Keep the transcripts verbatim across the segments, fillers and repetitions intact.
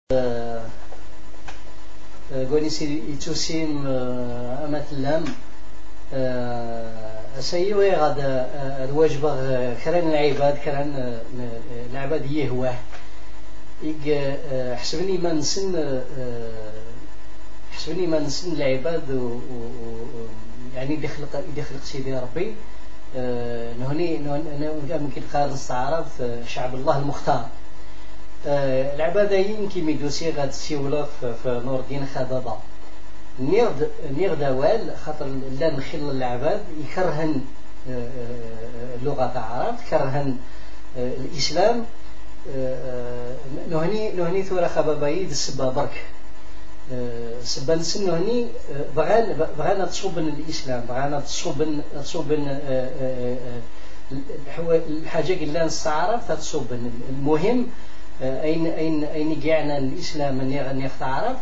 قولي يتوسيم أمثلهم سيوي غدا الواجبة كران العباد كران العباد يهواه يج حسبني ما نسن حسبني ما نسن العباد و يعني يدخل يدخل سيدي ربي نهني يمكن قارن استعارة في شعب الله المختار العبادة يمكن ميدوسي غاد سيولا في نور الدين خضابة نيرد نيرد اوال خاطر لا نخل العباد يكرهن اللغة العرب كرهن الإسلام نهني نهني ثورة خبابايد السبا برك سبا نسن نهني بغان بغانا تصوبن الإسلام بغانا تصوبن تصوبن الحاجة اللي نستعرف تصوبن المهم أين أين أين جعنا الإسلام أن يتعرف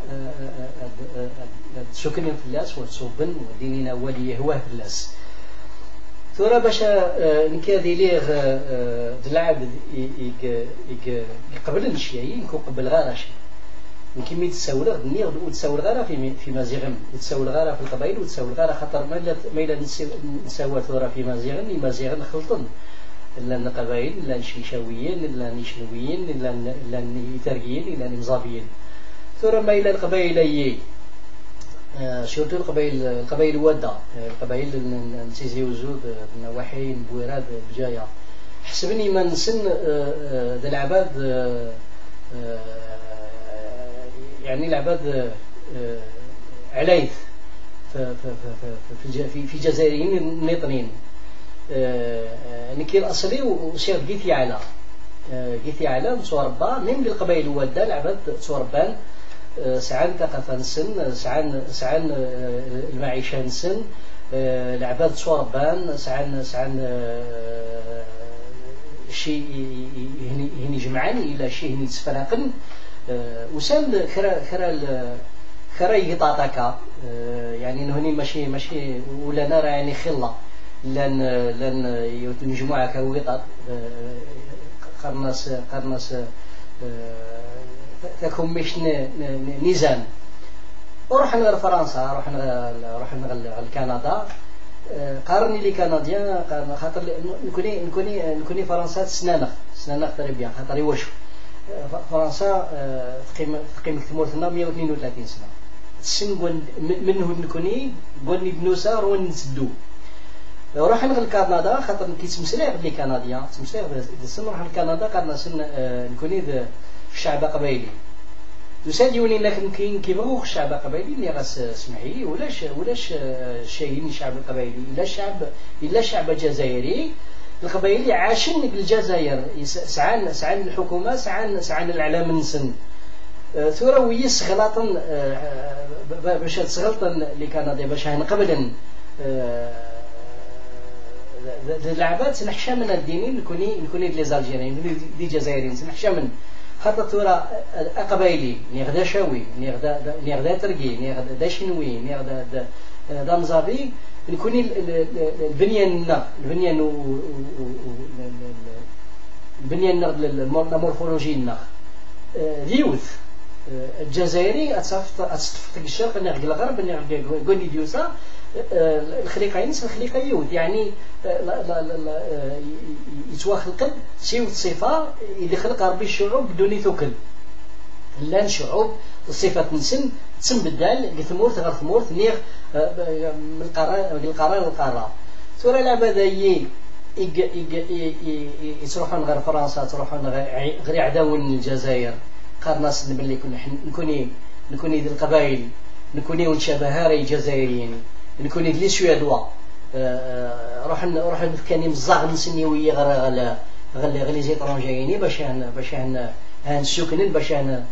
سكن في اللاس وتصوبن وديننا ولي هو في اللاس ثورة باشا نكادي ليه دلعب يقبل الشيء ينكو قبل غير شيء يمكن ميت تساور نيغ وتساور غير في في مازيغن تساور غير في القبائل وتساور غير خاطر ما إلا ما إلا نساور ثورة في مازيغن مازيغن خلطن إلا القبائل إلا الشيشاويين إلا النشنويين إلا إلا الإيثاريين إلا المزافيين ثورة ما إلى القبائل أي شرط القبائل القبائل ودا القبائل نسيزي وزود نواحي بويراد بجاية حسبني ما نسن ذا العباد يعني العباد علايث في في في في جزائريين نيطنين نكيل أصلي وشيخ جيتي على جيتي على نصوربا من القبائل ودا العباد تصوربان سعان ثقافة نسن سعان سعان المعيشة نسن العباد تصوربان سعان سعان شيء هني هني جمعان إلى شيء هني تسفراقن وسام خرا خرا خرا يقطعك يعني هني ماشي ماشي ولا نرى يعني خلة لان لان مجموعة كويطات قرناس قرناس تكون مش نيزان ورحنا لفرنسا رحنا رحنا لكندا قارني لي كنديان قارن خاطر نكوني نكوني نكوني فرنسا سنانخ سنانخ تربيان خاطر واش فرنسا تقيم تقيم ثمورتنا مئة واثنين وثلاثين سنة السن منه نكوني بوني بنوسا رون نسدو رحنا لكندا خاطر كيتمسلي بلي كنديان تمسلي السن رحنا لكندا قالنا سن نكوني الشعب قبايلي يسال يوني لكن كاين كيبغوا الشعب قبايلي اللي غاس سمعي ولاش ولاش شايين الشعب القبايلي الا الشعب الا الشعب الجزائري القبايلي عاشن الجزائر سعان سعان الحكومه سعان سعان الاعلام النسن ثورة ويس غلاطن باش تسغلطن لكندا باش نقبلن العباد نحشا من الدينين نكوني نكوني لي زالجيريين دي جزائريين نحشا من خاطر ثورة قبايلي نيغدا شاوي نيغدا نيغدا ترقي نيغدا شنوي نيغدا دا مزابي نكوني البنيان البنيان البنيان المورفولوجي النخ ديوث الجزائري أتصفق الشرق نغقل الغرب نغقل ديوسا الخليقين الخليقة يوث يعني يتواخلقن سيوث صفة اللي خلق ربي الشعوب بدون ثقل لان شعوب الصفة نسن تنبدل لثمورت غير ثمورت نيغ من القارة من القارة للقارة ثورة العبادة يي يتروحون غير فرنسا تروحون غير عداون الجزائر قارناس نبلي كنا نكوني نكوني ذي القبائل نكوني ونشابه هاري جزائريين نكوني ذي سويدوا روحن روحن كاني مزاغ نسني ويا غير غلا غلا غلي زي طرونجيني باش باش هنسكنن باش هن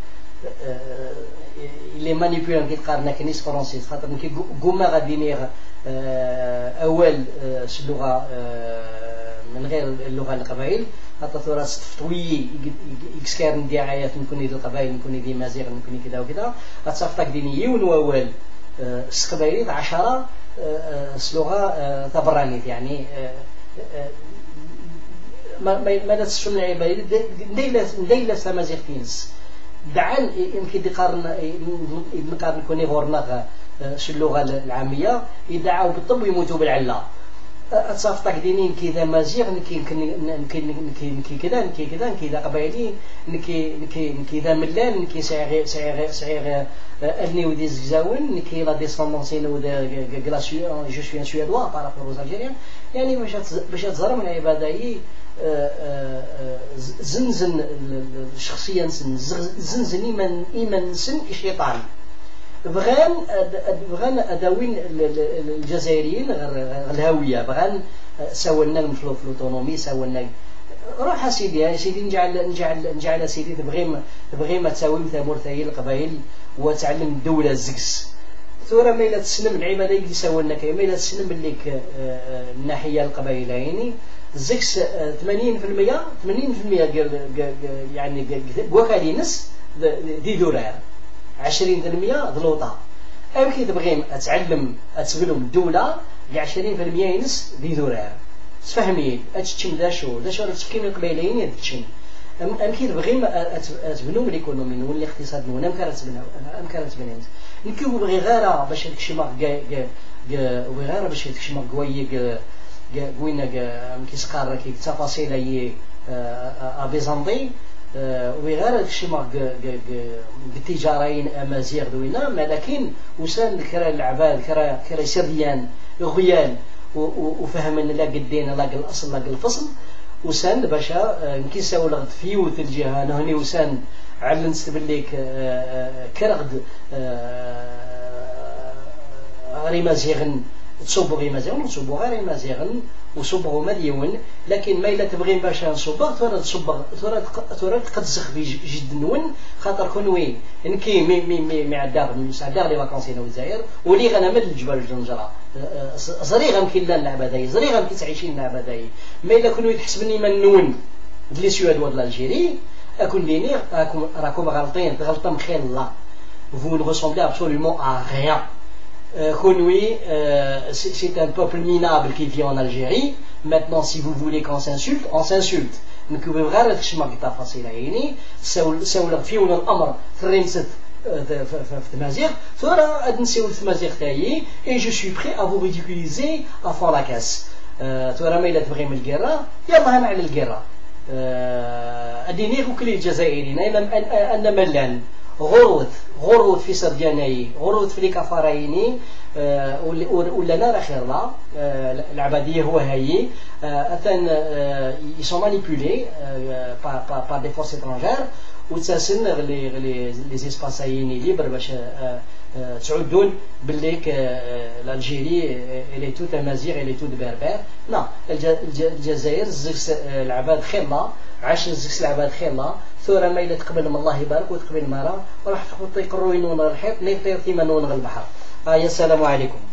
لي مانيبيولون كيتقارنا كنيس فرنسيس خاطر كي قوما غادي نيغ اول اللغه من غير اللغه القبائل خاطر ثورة ستفتوي يكسكارن دعايات نكوني ذي القبائل نكوني ذي مازيغ نكوني كذا وكذا غتصفتك ديني يون واول القبائليات عشرة سلوغا تبرانيت يعني ما ما تسمع العباد ديلا ديلا سمازيغ تينس دعان يمكن يقارن يقارن كوني غورنا شو اللغة العامية يدعوا بالطب ويموتوا بالعلة. اتصافتك دينين كذا مزيغ نكي نكي نكي نكي كذا نكي كذا نكي كذا قبائلي نكي نكي نكي ذا ملان نكي صغير صغير صغير ألني ودي زاون نكي لا ديسوندونسين ودا غلاسيو جو سوي ان سويدوا بارابور اوز الجيريان. يعني باش باش تزرم من العباده هي زنزن الشخصيه نسن زنزن ايمان ايمان نسن الشيطان بغان بغان اداوين الجزائريين الهويه بغان سولنا في الاوتونومي سولنا روح سيدي يا سيدي نجعل نجعل نجعل سيدي تبغي تبغي ما تساوي ثمور ثايل القبائل وتعلم الدوله الزكس ثورة ما إلا تسلم العبادة اللي سولنا كي ما إلا تسلم لك الناحية القبائليين زكس ثمانين في المية ثمانين في المية يعني بوكالي نس دي دولار عشرين في المية ضلوطة أو كي تبغي تعلم تسبلهم الدولة عشرين في المية ينس دي دولار تفهمين أتشم ذا شو ذا شو تفكير القبائليين يتشم أم كي تبغي تبنوا الإيكونومي والاقتصاد نون أم كانت تبنوا أم كانت تبنين نكيو بغي غيره باش هادشي شي ما كاع كاع بغي غيره باش هادشي شي ما قوي كاع قوينا كاع كيسقار كي تفاصيل هي ابيزاندي وغير هادشي ما بالتجارين امازيغ دوينا لكن وسان كرا العباد كرا كرا سرديان غيان وفهمنا لا قدينا لا الاصل لا الفصل وسان باشا نكيساو لغد فيوث الجهه هاني وسان علنت بليك كرغد غير مازيغن تصوبو غير مازيغن تصوبو غير مازيغن وصوبو مليون لكن ما إلا تبغين باش نصوبغ ثورة تصوبغ ثورة ثورة تقدسخ في جد نون خاطر كونوين نكي مي مي مي مع الدار مع الدار لي فاكونسي نو الجزائر ولي غنمد الجبل الجنجرة زريغه يمكن لا اللعبه داي زريغه يمكن تعيشين اللعبه داي ما إلا كونوا يتحسبني من نون دلي سويد ولا الجيري أكون ليني راكم راكم غلطين غلطه مخيل الله vous ne ressemblez absolument à rien. Khonoui, euh, c'est un peuple minable qui vit en Algérie. Maintenant, si vous voulez qu'on s'insulte, on s'insulte. Mais que vous regardez ce que je facile à يني سول فيونا الأمر ترمست في المزيغ ثورة أدنسيو في المزيغ تاعي et je suis prêt à vous ridiculiser à fond la caisse. ثورة ما إلا تبغي من القرة يلا هنا على القرة. أديني كل الجزائريين أنا ملان غروت غروت في سردياناي غروت في الكفاريني ولا نرى خير لا العبادية هو هاي أثن ils sont manipulés par par par des forces étrangères وتساسن لي لي لي اسباسيين ليبر باش تعودون بالليك الالجيري اللي توت امازيغ اللي توت بربر لا الجزائر زكس العباد خيرنا عاش زكس العباد خيرنا ثورة ما إلا تقبل من الله يبارك وتقبل مرة وراح تقروي نون الحيط نيطير كيما نون البحر. آه السلام عليكم.